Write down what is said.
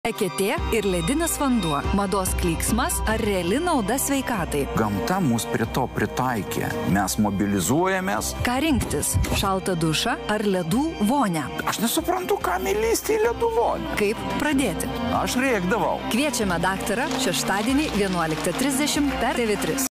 Eketė ir ledinis vanduo. Mados klyksmas ar reali nauda sveikatai? Gamta mus prie to pritaikė. Mes mobilizuojamės. Ką rinktis? Šaltą dušą ar ledų vonią? Aš nesuprantu, kam įlysti į ledų vonią. Kaip pradėti? Aš rėkdavau. Kviečiame daktarą šeštadienį 11:30 per TV3.